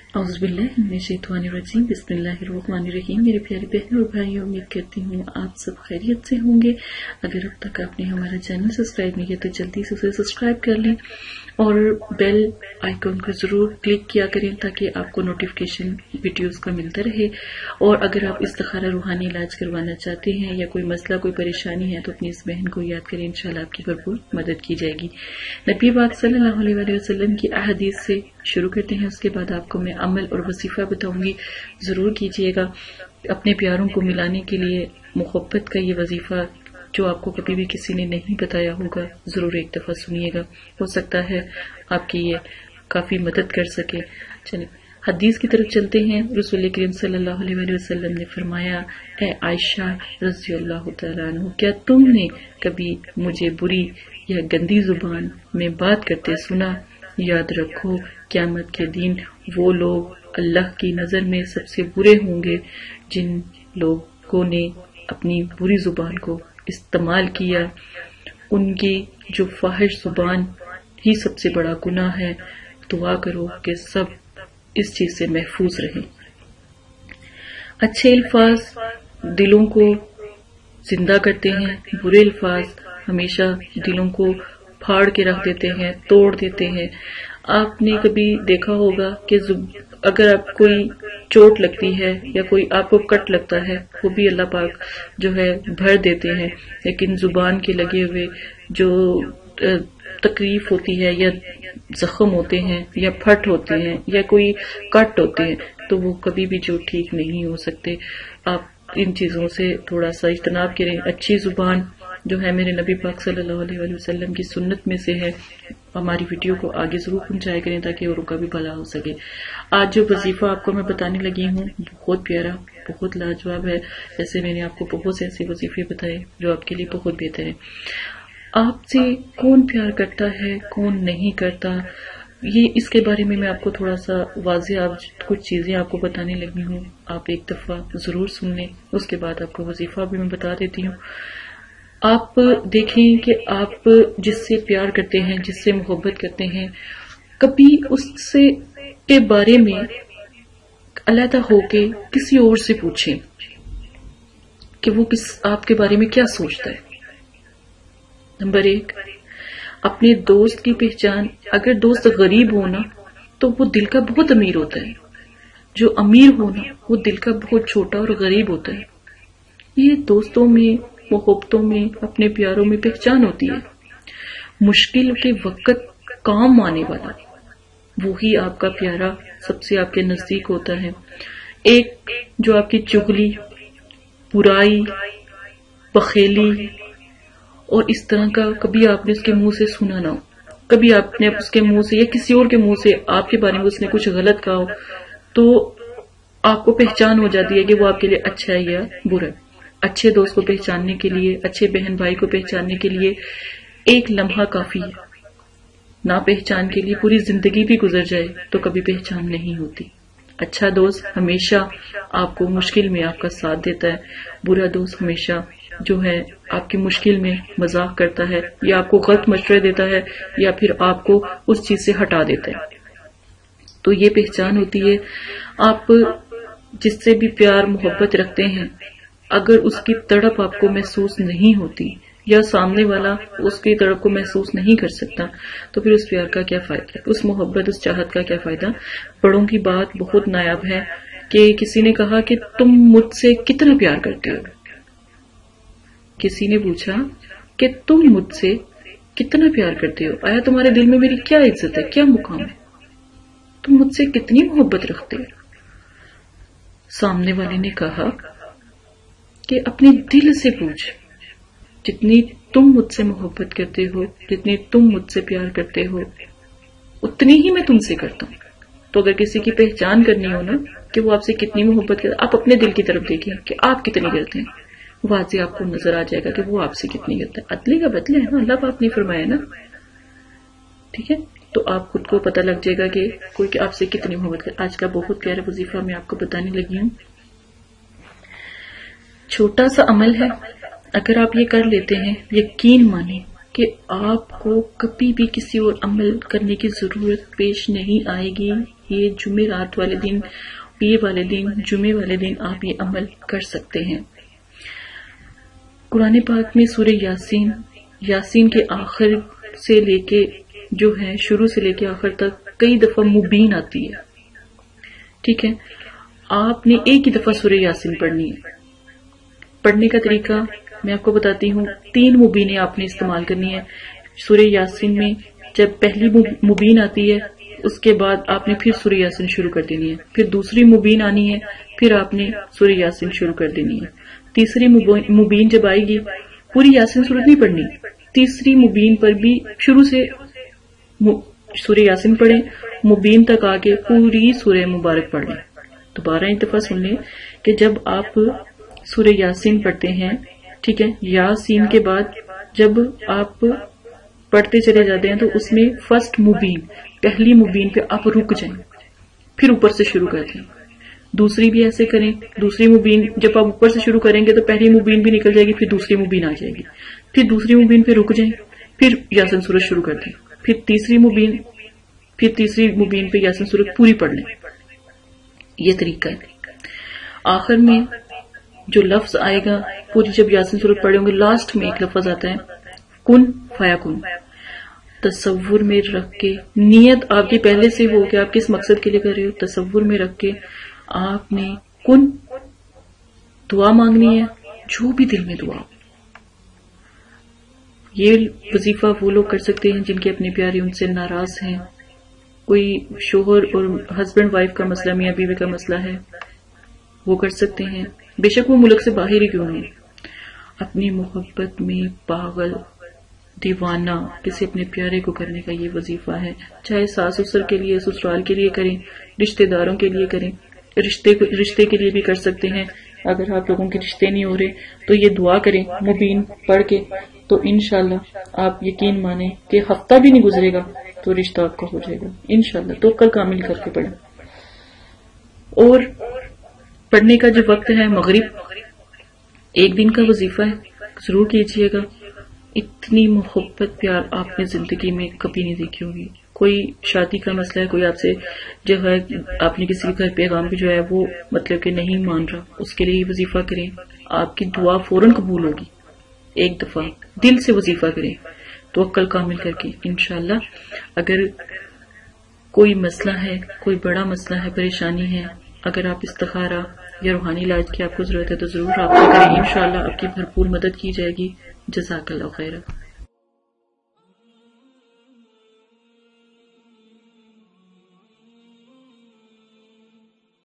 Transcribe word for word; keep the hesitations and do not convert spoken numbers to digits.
औज़ुबिल्लाहिमिनश्शैतानिर्रजीम बिस्मिल्लाहिर्रहमानिर्रहीम। मेरे प्यारे बहनों और भाइयों, उम्मीद करती हूँ आप सब खैरियत से होंगे। अगर अब तक आपने हमारा चैनल सब्सक्राइब नहीं किया तो जल्दी से उसे सब्सक्राइब कर लें और बेल आइकन को ज़रूर क्लिक किया करें ताकि आपको नोटिफिकेशन वीडियोस का मिलता रहे। और अगर आप इस्तिखारा रूहानी इलाज करवाना चाहते हैं या कोई मसला कोई परेशानी है तो अपनी इस बहन को याद करें, इंशाल्लाह आपकी भरपूर मदद की जाएगी। नबी पाक सल्लल्लाहु अलैहि वसल्लम की अहदीस से शुरू करते हैं, उसके बाद आपको मैं अमल और वजीफा बताऊंगी, जरूर कीजिएगा। अपने प्यारों को मिलाने के लिए मोहब्बत का ये वजीफा जो आपको कभी भी किसी ने नहीं बताया होगा, जरूर एक दफा सुनिएगा, हो सकता है आपकी ये काफी मदद कर सके। चलिए हदीस की तरफ चलते हैं। रसूल करीम सल्लल्लाहु अलैहि वसल्लम ने फरमाया, ए आयशा रज़ियल्लाहु तआला अन्हा, क्या तुमने कभी मुझे बुरी या गंदी जुबान में बात करते सुना? याद रखो, क़यामत के दिन वो लोग अल्लाह की नजर में सबसे बुरे होंगे जिन लोगों ने अपनी बुरी जुबान को इस्तेमाल किया। उनकी जो फाहिश जुबान ही सबसे बड़ा गुनाह है। दुआ करो कि सब इस चीज से महफूज रहें। अच्छे अल्फाज दिलों को जिंदा करते हैं, बुरे अल्फाज हमेशा दिलों को फाड़ के रख देते हैं, तोड़ देते हैं। आपने कभी देखा होगा कि अगर आप कोई चोट लगती है या कोई आपको कट लगता है, वो भी अल्लाह पाक जो है भर देते हैं, लेकिन जुबान के लगे हुए जो तकलीफ होती है या जख्म होते हैं या फट होते हैं या कोई कट होते हैं तो वो कभी भी जो ठीक नहीं हो सकते। आप इन चीजों से थोड़ा सा इज्तनाब करें। अच्छी जुबान जो है मेरे नबी पाक सल्लल्लाहु अलैहि वसल्लम की सुन्नत में से है। हमारी वीडियो को आगे जरूर पहुंचाया करें ताकि औरों का भी भला हो सके। आज जो वजीफा आपको मैं बताने लगी हूँ बहुत प्यारा, बहुत लाजवाब है। ऐसे मैंने आपको बहुत से ऐसे वजीफे बताए जो आपके लिए बहुत बेहतर है। आपसे कौन प्यार करता है, कौन नहीं करता, ये इसके बारे में मैं आपको थोड़ा सा वाज़ेह आप कुछ चीजें आपको बताने लगी हूँ। आप एक दफा जरूर सुन लें, उसके बाद आपको वजीफा भी मैं बता देती हूँ। आप देखें कि आप जिससे प्यार करते हैं, जिससे मोहब्बत करते हैं, कभी उससे के बारे में अलहदा होके किसी और से पूछें कि वो किस आपके बारे में क्या सोचता है। नंबर एक, अपने दोस्त की पहचान। अगर दोस्त गरीब हो ना तो वो दिल का बहुत अमीर होता है, जो अमीर हो ना वो दिल का बहुत छोटा और गरीब होता है। ये दोस्तों में, मोहब्बतों में, अपने प्यारों में पहचान होती है। मुश्किल के वक्त काम आने वाला वो ही आपका प्यारा सबसे आपके नजदीक होता है। एक जो आपकी चुगली, बुराई, बखेली और इस तरह का कभी आपने उसके मुंह से सुना ना हो, कभी आपने उसके मुंह से या किसी और के मुंह से आपके बारे में उसने कुछ गलत कहा हो, तो आपको पहचान हो जाती है कि वो आपके लिए अच्छा है या बुरा है। अच्छे दोस्त को पहचानने के लिए, अच्छे बहन भाई को पहचानने के लिए एक लम्हा काफी है। ना पहचान के लिए पूरी जिंदगी भी गुजर जाए तो कभी पहचान नहीं होती। अच्छा दोस्त हमेशा आपको मुश्किल में आपका साथ देता है। बुरा दोस्त हमेशा जो है आपकी मुश्किल में मजाक करता है या आपको गलत मशवरे देता है या फिर आपको उस चीज से हटा देता है। तो ये पहचान होती है। आप जिससे भी प्यार मोहब्बत रखते हैं, अगर उसकी तड़प आपको महसूस नहीं होती या सामने वाला उसकी तड़प को महसूस नहीं कर सकता तो फिर उस प्यार का क्या फायदा, उस मोहब्बत उस चाहत का क्या फायदा। बड़ों की बात बहुत नायाब है कि किसी ने कहा कि तुम मुझसे कितना प्यार करते हो। किसी ने पूछा कि तुम मुझसे कितना प्यार करते हो, आया तुम्हारे दिल में मेरी क्या इज्जत है, क्या मुकाम है, तुम मुझसे कितनी मोहब्बत रखते हो। सामने वाले ने कहा कि अपने दिल से पूछ, जितनी तुम मुझसे मोहब्बत करते हो, जितनी तुम मुझसे प्यार करते हो, उतनी ही मैं तुमसे करता हूँ। तो अगर किसी की पहचान करनी हो ना कि वो आपसे कितनी मोहब्बत करते, आप अपने दिल की तरफ देखिए कि आप कितनी करते हैं, वाज़े आपको नजर आ जाएगा कि वो आपसे कितनी करता है। अदले का बदले है ना, अल्लाह पाक ने फरमाया ना, ठीक है। तो आप खुद को पता लग जाएगा कि कोई कि आपसे कितनी मोहब्बत कर। आज का बहुत प्यारा वजीफा मैं आपको बताने लगी हूँ। छोटा सा अमल है, अगर आप ये कर लेते हैं, यकीन माने कि आपको कभी भी किसी और अमल करने की जरूरत पेश नहीं आएगी। یہ جمعرات والے دن، پیر والے دن، جمعے والے دن آپ یہ عمل کر سکتے ہیں۔ قرآن پاک میں سورہ یاسین، یاسین کے آخر سے لے کے جو ہے شروع سے لے کے آخر تک کئی دفعہ مبین آتی ہے، ٹھیک ہے۔ آپ نے ایک ہی دفعہ سورہ یاسین پڑھنی ہے۔ پڑھنے کا طریقہ میں آپ کو بتاتی ہوں، تین مبینیں آپ نے استعمال کرنی ہے سورہ یاسین میں۔ جب پہلی مبین آتی ہے اس کے بعد آپ نے پھر سورہ یاسین شروع کر دینی ہے، پھر دوسری مبین آنی ہے، پھر آپ نے سورہ یاسین شروع کر دینی ہے۔ تیسری مبین جب آئے گی، پوری یاسین سورت نہیں پڑھنی، تیسری مبین پر بھی شروع سے سورہ یاسین پڑھیں، مبین تک آگے پوری سورہ مبارک پڑھ لیں۔ دوبارہ ایک دفعہ سن لیں کہ جب آپ سورہ یاسین پڑھتے ہیں، ٹھیک ہے، یاسین کے بعد جب آپ پڑھتے چلے جاتے ہیں تو اس میں فرسٹ مبین، پہلی مبین پہ آپ رک جائیں، پھر اوپر سے شروع کر دیں۔ دوسری بھی ایسے کریں، دوسری مبین جب آپ اوپر سے شروع کریں گے تو پہلی مبین بھی نکل جائے گی، پھر دوسری مبین آ جائے گی، پھر دوسری مبین پہ رک جائیں، پھر یاسین سورت شروع کر دیں، پھر تیسری مبین پھر تیسری مبین پہ یاسین سورت پوری پڑھ لیں۔ یہ طریقہ ہے۔ آخر میں جو لفظ آئے گا، پوری جب یاسین سورت پڑھیں گے، لاسٹ میں ایک لفظ آتا ہے کن فیکن، تصور میں رکھ کے، نیت آپ کی پہلے سے ہو کہ آپ کس مقصد کے لیے کر رہے ہو، تصور میں رکھ کے آپ نے کن دعا مانگنی ہے، جو بھی دل میں دعا ہو۔ یہ وظیفہ وہ لوگ کر سکتے ہیں جن کے اپنے پیارے ان سے ناراض ہیں، کوئی شوہر اور ہسبینڈ وائف کا مسئلہ، میاں بیوی کا مسئلہ ہے، وہ کر سکتے ہیں، بے شک وہ ملک سے باہر ہی کیوں نہیں۔ اپنی محبت میں پاگل دیوانہ کسی اپنے پیارے کو کرنے کا یہ وظیفہ ہے، چاہے ساس سسر کے لیے، سسرال کے لیے کریں، رشتہ داروں کے لیے کریں، رشتے رشتے کے لیے بھی کر سکتے ہیں۔ اگر آپ لوگوں کے رشتے نہیں ہو رہے تو یہ دعا کریں مبین پڑھ کے، تو انشاءاللہ آپ یقین مانیں کہ ہفتہ بھی نہیں گزرے گا تو رشتہ آپ کا ہو جائے گا انشاءاللہ۔ تو کل کامل کر کے پڑھیں۔ اور پڑھنے کا جو وقت ہے مغرب، ایک دن کا وظیفہ ہے، ضرور کیجئے گا۔ اتنی محبت پیار آپ نے زندگی میں کبھی نہیں دیکھی ہوگی۔ کوئی شادی کا مسئلہ ہے، کوئی آپ سے جو ہے آپ نے کسی کے گھر پیغام بھی جو ہے وہ مطلب کہ نہیں مان رہا، اس کے لیے یہ وظیفہ کریں، آپ کی دعا فوراً قبول ہوگی۔ ایک دفعہ دل سے وظیفہ کریں توکل کامل کر کے انشاءاللہ۔ اگر کوئی مسئلہ ہے، کوئی بڑا مسئلہ ہے، پریشانی ہے، اگر آپ استخارہ یا روحانی علاج کی آپ کو ضرورت ہے تو ضرور رابطہ کریں، انشاءاللہ آپ کی بھرپور مدد کی جائے گی۔ جزاک اللہ خیرہ۔